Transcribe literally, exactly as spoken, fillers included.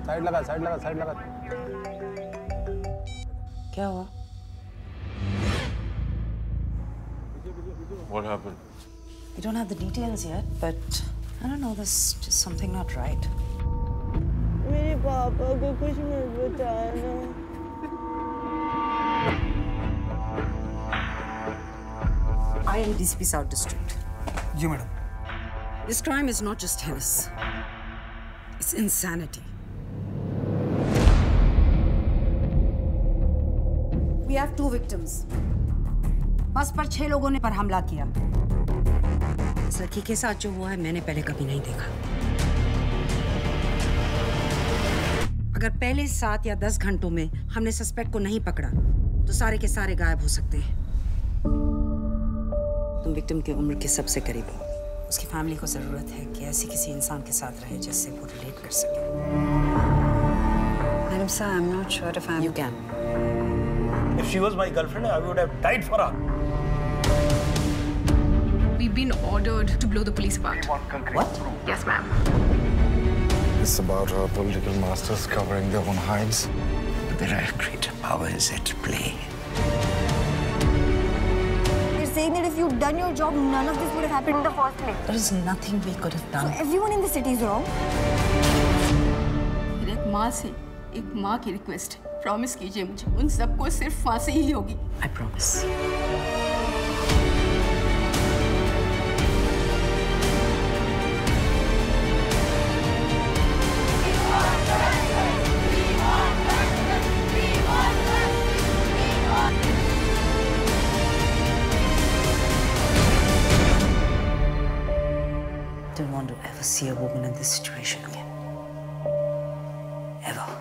Side लगा, side लगा, side लगा। क्या हुआ? What happened? We don't have the details yet, but I don't know, there's just something not right. मेरे पापा को कुछ मत बताना। I am D C P South District. जी madam. This crime is not just heinous. It's insanity. We have two victims. बस पर छह लोगों ने पर हमला किया। इस लड़की के साथ जो हुआ है मैंने पहले कभी नहीं देखा। अगर पहले सात या दस घंटों में हमने सस्पेक्ट को नहीं पकड़ा, तो सारे के सारे गायब हो सकते हैं। तुम विक्टिम की उम्र के सबसे करीब हो। उसकी फैमिली को जरूरत है कि ऐसी किसी इंसान के साथ रहे जिससे वो रिलेट कर सके। Madam sir, I'm not sure if I'm. You can. If she was my girlfriend, I would have died for her. We've been ordered to blow the police apart. What? Yes, ma'am. It's about our political masters covering their own hides. But there are greater powers at play. You're saying that if you'd done your job, none of this would have happened in the first place. There is nothing we could have done. So everyone in the city is wrong. एक माँ से एक माँ की request है, promise कीजिए मुझे, उन सबको सिर्फ फांसी ही होगी। I promise. Don't want to ever see a woman in this situation again. Ever.